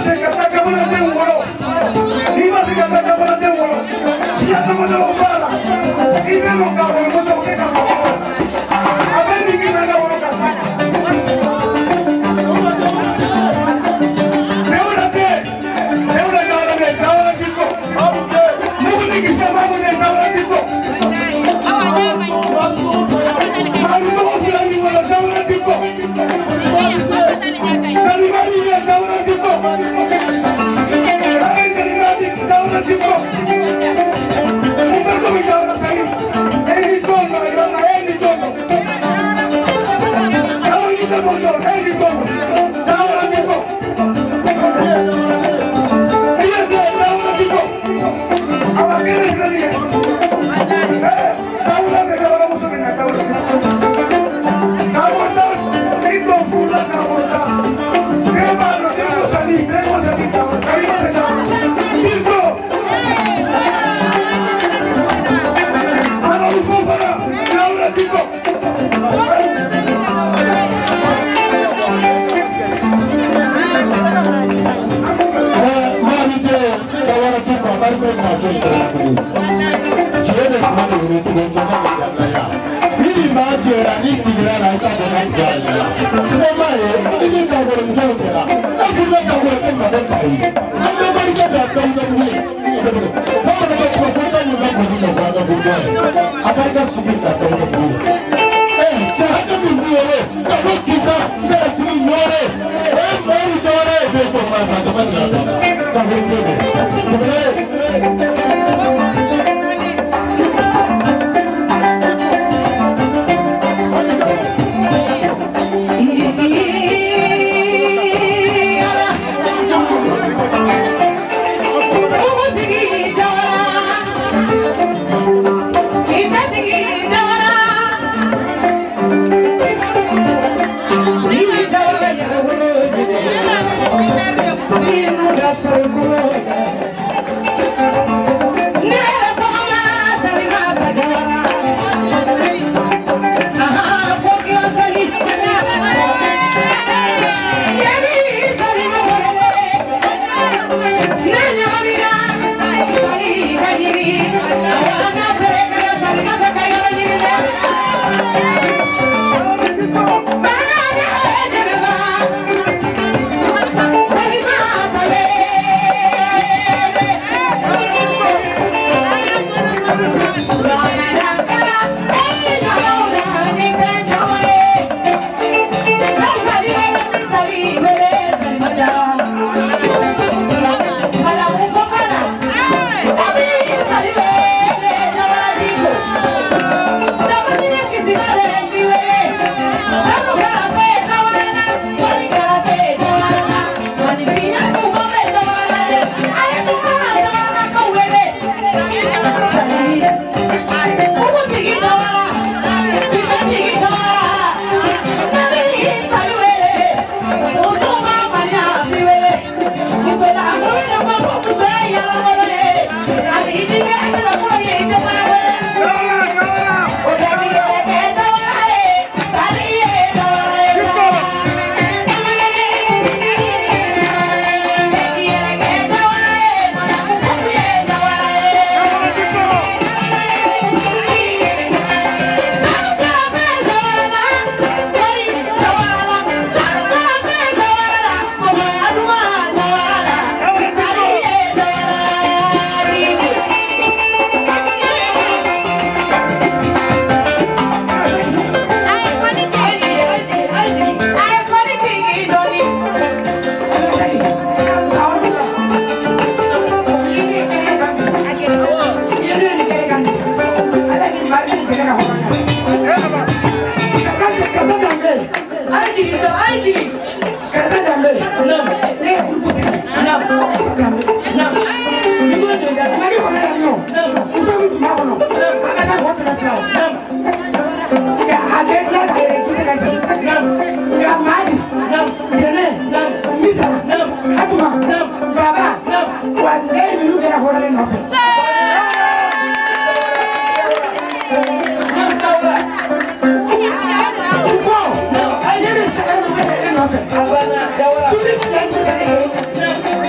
Sulit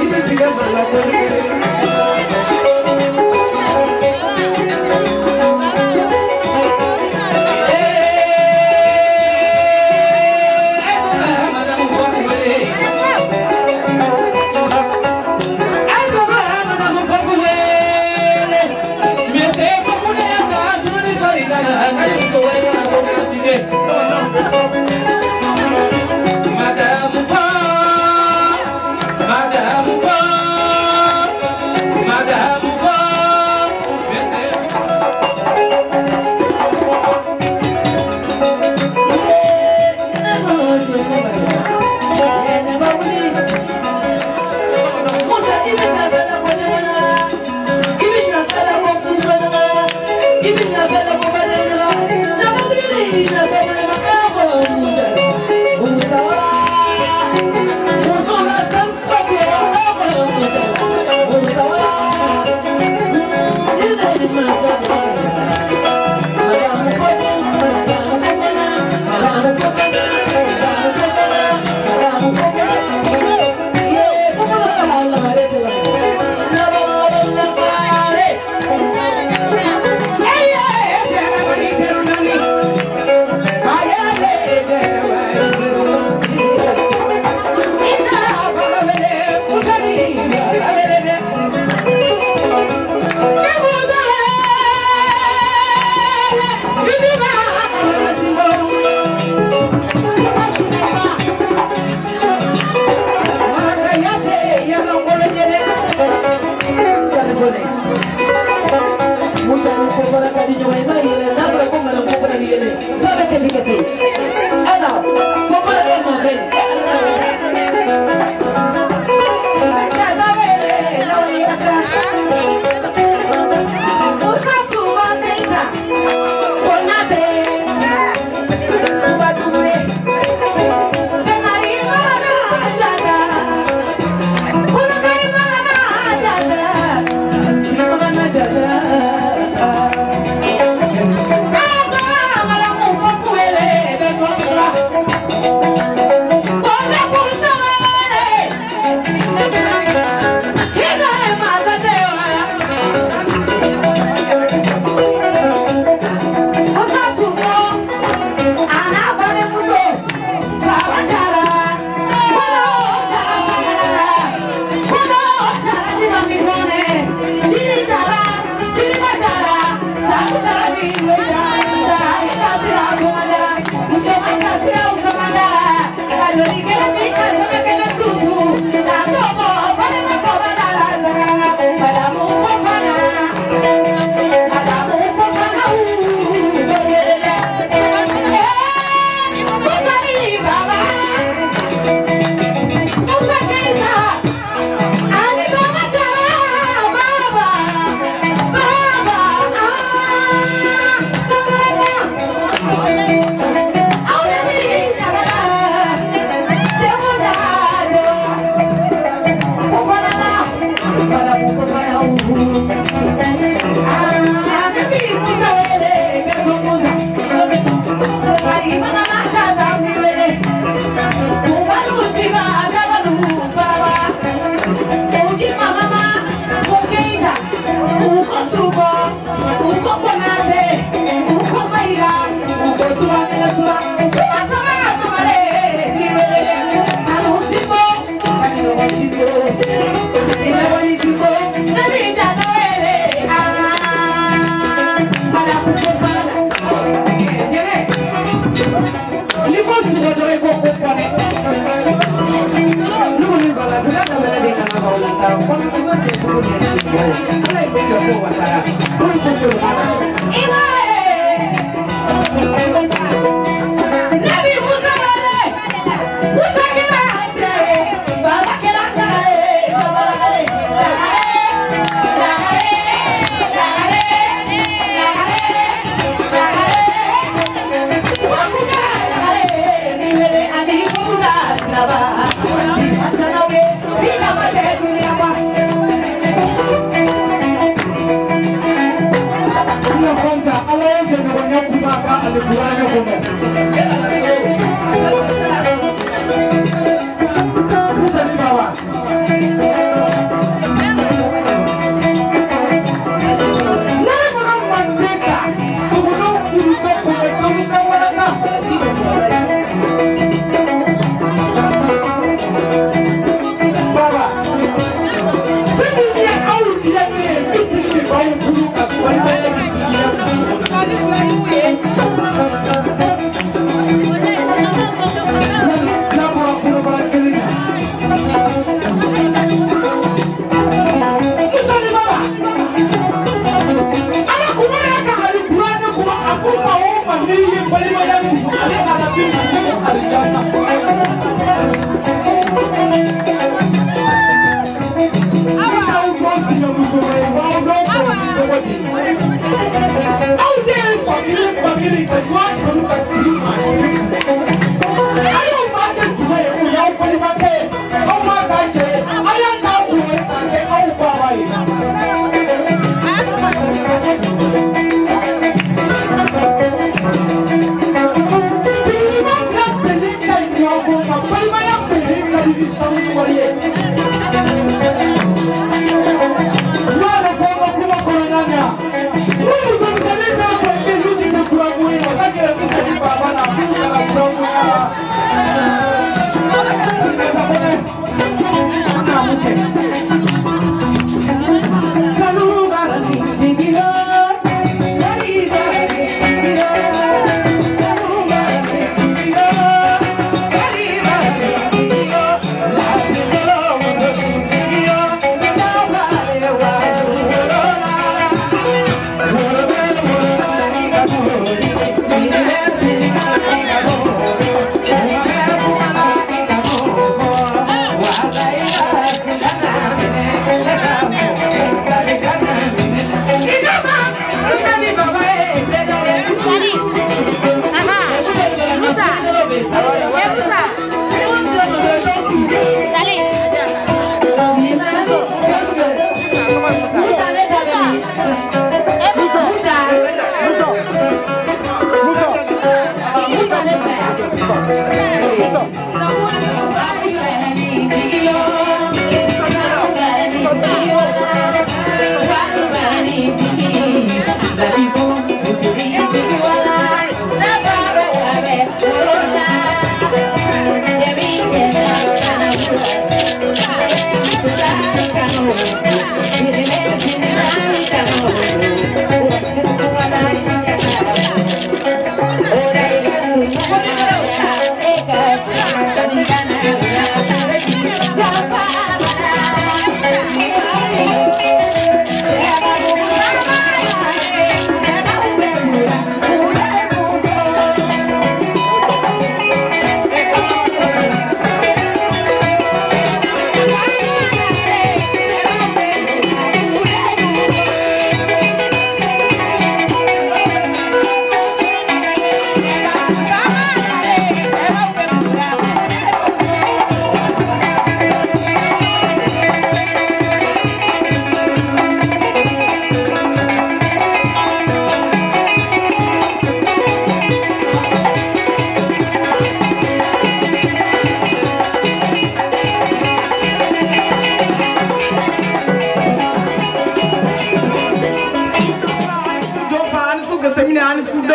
Allah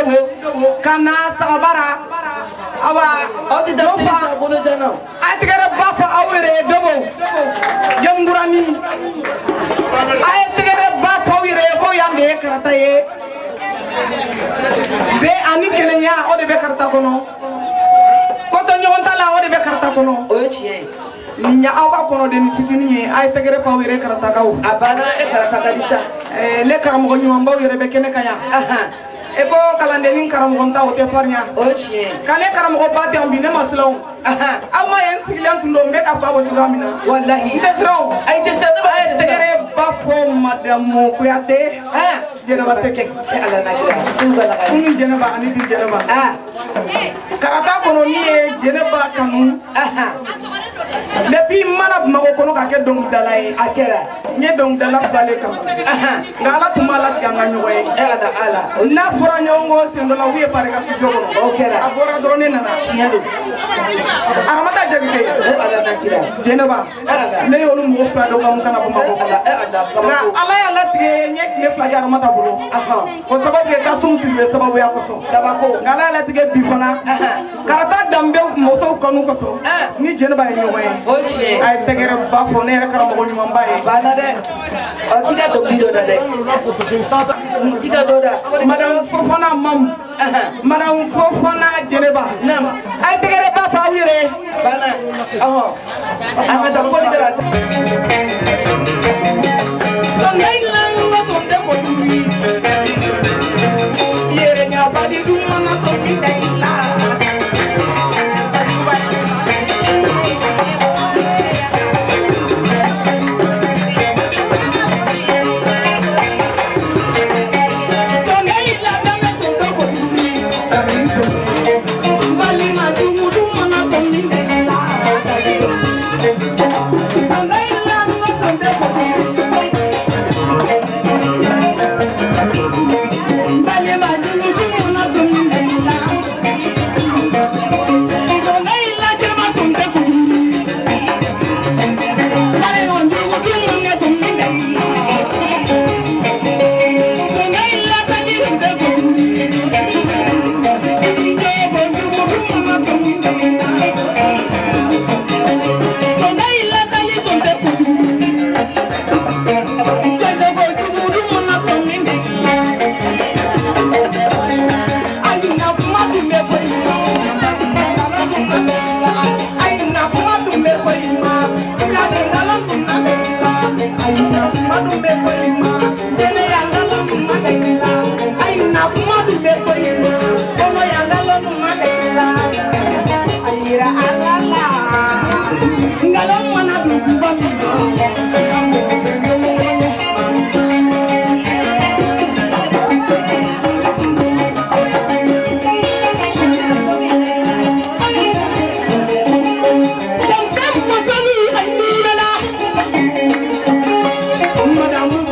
dobo kana sagabara awa odi da fa bolo jana atigere bafa awere dobo jamburani atigere bafa awere ko yande karata ye be ani kelenya o de be karata kono ko to nyonta la o de be karata kono o chie ninya awa kono de ni fitini ye ay tegere fa awere karata kaw abana e karata kadisa le karamo nyumba awere be kene kaya eko kalandeni karamo nta o te farnya o chie kane karamo bati ambine maslaw aw ma yen siglan tundo me ka babo tugamina wallahi desro ay desro ba ay tegere bafo madame kuyate jenaba seke ala nakira sunga la kunu jenaba ani bi jenaba karata kono ni e jenaba kanu depuis mana mako kono ka ke dong dalay akera nye dong dala fale kam ngala tumala tiganga nyoy ala na fura nyongo sendola wiye pare ka su jogo okera abora drone nana siado aramata jabike ala nakira jenaba ne yolu mo fa do kam kana buma ko la ala ya latige nye kile flaji aramata bolo ko sababu ke kasum sirbe sababu ya koso tabako ngala ya latige bifana karata dambe moso kanu koso ni jenaba ye nyoy oche ay tegere bafo ne karamo ko nyuma mbaye bana de o kika to bido da de kika do da madame Fofana mam madame Fofana jeneba nam ay tegere bafo awire bana ama da foli da sonday lan wa sonde ko turi yere nya badi dum na so mi day la Madame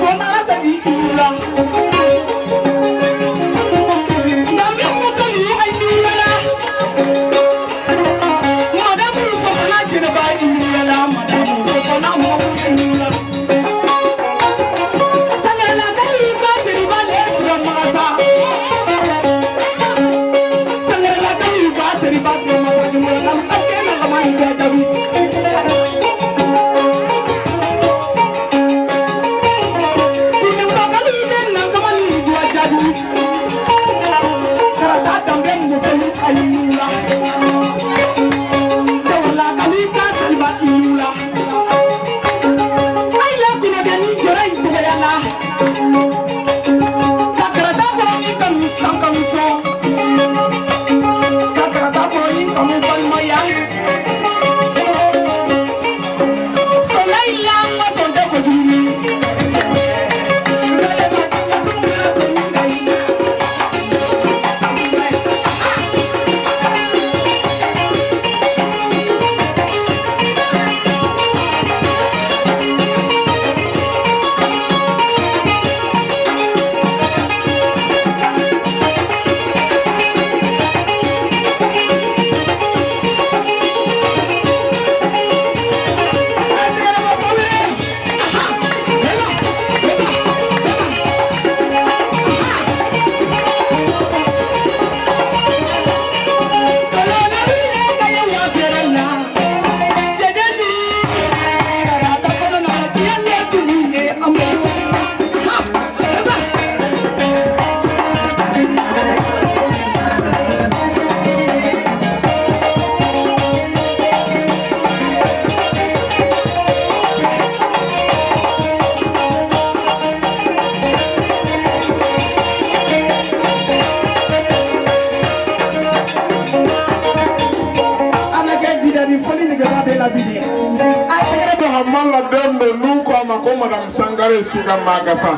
olu ko ma ko madam Sangare siga magasa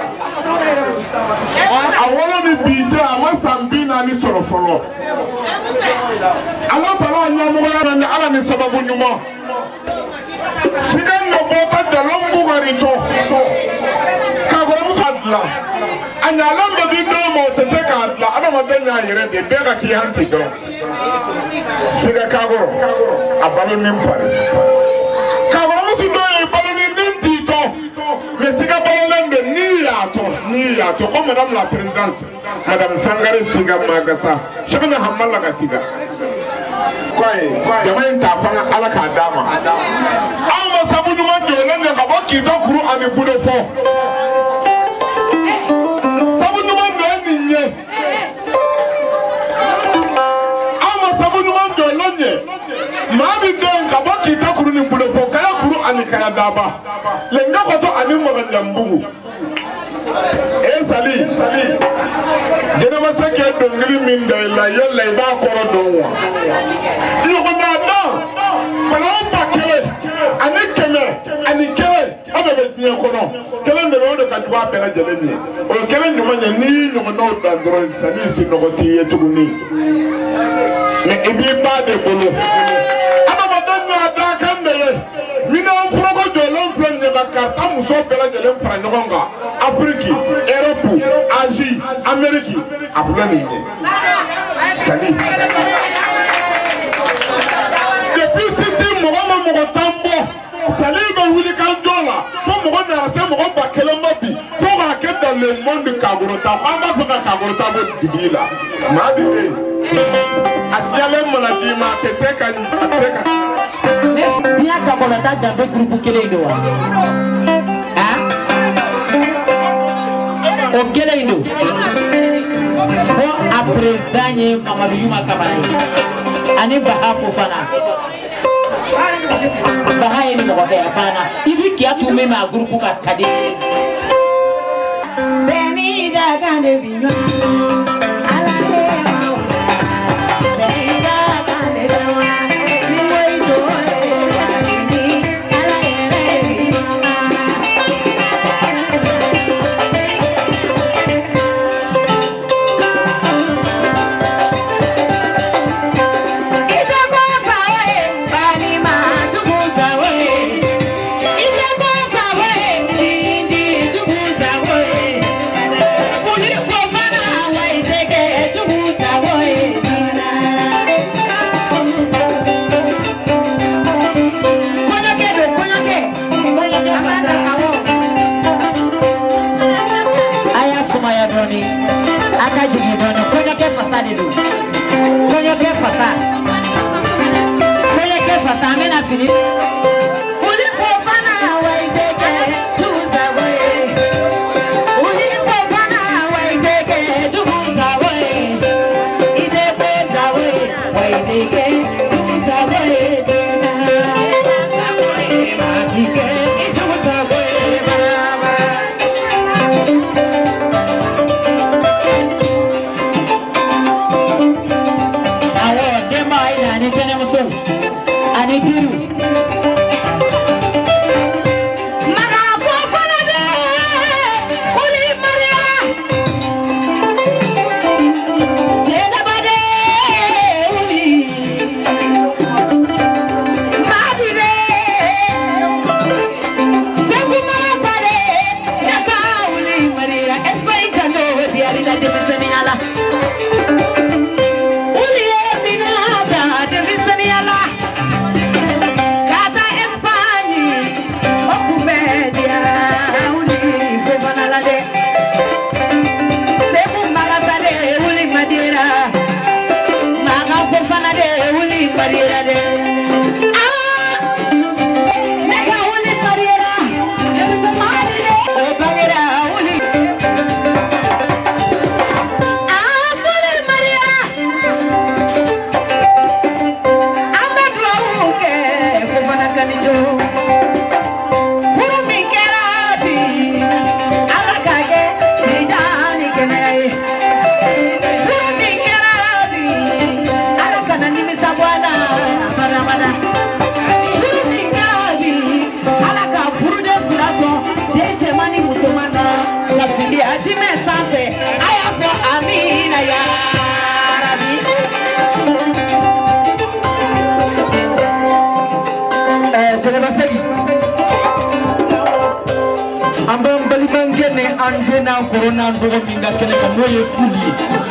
awolo ni bija amasambina ni sorofolo ala tala nyamu ya ni ala ni sababu nyuma siga no bota dalombu garito kagoro musadla anyala ndo di no mo tezeka adla ana madanya yere de bega ki hanti gro siga kagoro abalo nimpare kagoro musudo e baloni nintito mais siga balolende ni yato comme madame la présidente madame Sangare siga magasa shakana hamala ga siga quoi jamain ta fanga ala ka dama ama sabu nyuma dolende ka boki to kuru ami budo fo sabu nyuma ndo ninye ama sabu nyuma dolende mabi den ka boki to kuru ni budo fo kaya kuru ani kaya daba lenga ko to ani mo ngambungu sali jena masake dongri min da la yalla ba koro donwa yugo na da mana ba kele ani kele abe tinya kono kele ndo do ka duwa bela jele ni o kele nduma ni yugo no da ndoro sali si no ti etuguni ne ibi ba de bolo ama madanya da kan de mina frogo jolon flen ne ba karta muso bela jele mfra nyogonga Afrique, Europe, Asie, Amérique, Afghani. Salut. Depuis c'était Mohamed Mogotambo, Salut Baouli Kandola, faut Mohamed Arasem Mohamed Bakelemabi, faut marquer dans le monde de Kagorota, Fama Paka Kagorota Bibila. Madé, Atialem Maladima, Teteka, Ateka. Viens Kagorota dans le groupe Kélédoa. O Kélédo. Faut après Zanye Mamadou Yuma Kamara. Ani Baha Fofana. Baha ni Mokofe Apana. Ibi kia tu meme a groupe ka kadi. Beni da kande binyo. Ala he ma. Beni da kande dawa. Ni moi do ni. Ala yere binyo. Ambang balibangene andena corona ndogo minga kene kanoye fuli.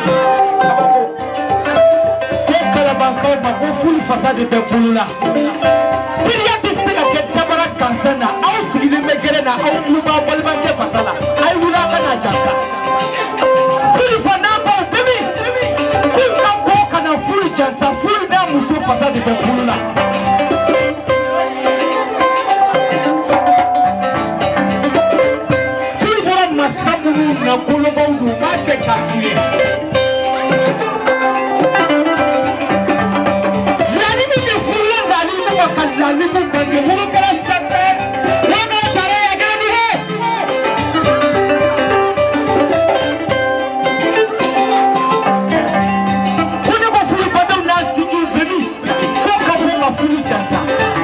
Kala banko bako fuli fasade be bulula. Piliya tisega ke tabara kansana au sigile megere na au kluba balibange fasala. Ai wula kana jasa. Fuli fana ba bimi. Kuka ko kana fuli jasa fuli na muso fasade be bulula. Na koloba udu make katie nani mi de fula nani mo bakalla ni mo bange mo kala satte wana tare agani he kuna ko fulu bado na sigi beni ko ka mo ma fulu jansa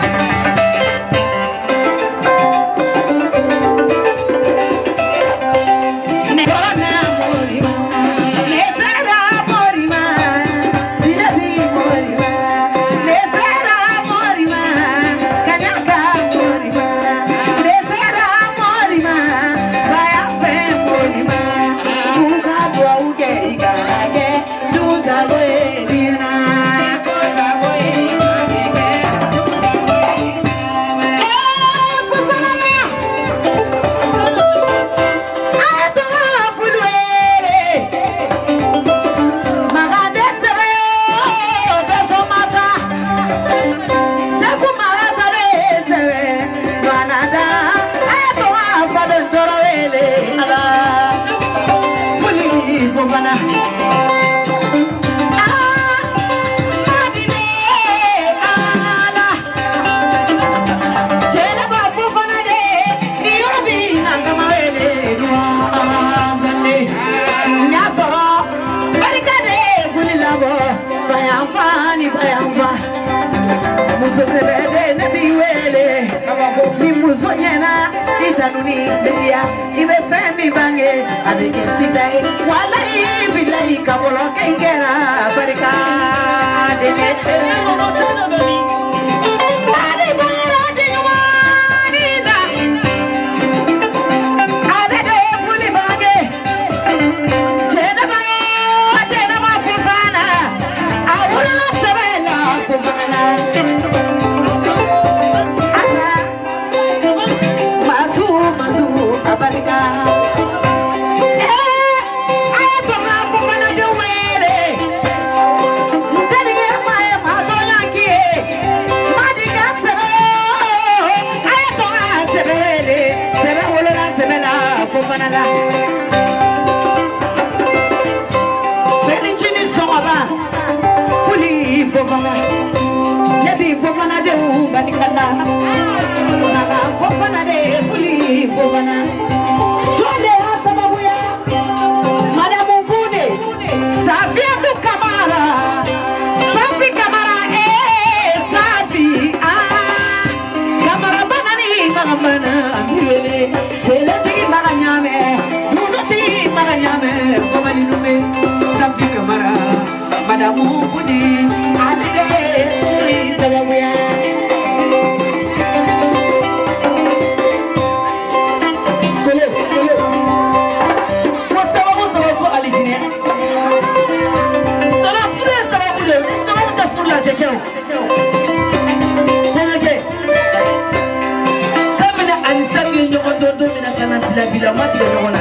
bila mati ya nyona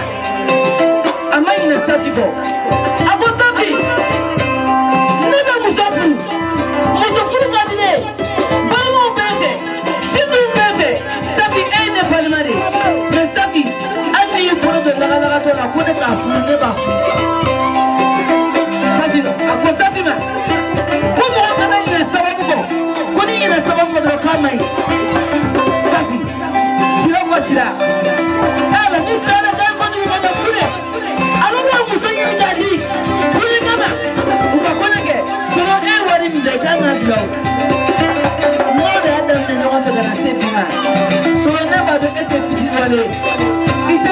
ama ina safi ko ako safi nebe musafu kadine bamo befe shibu befe safi ene palmari me safi ani yupono to laga to la kone ka fu ne ba fu safi ako safi ma ko mo kana ina sababu ko koni ina sababu ko do kamai safi sila wasila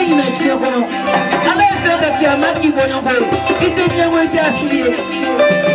Ala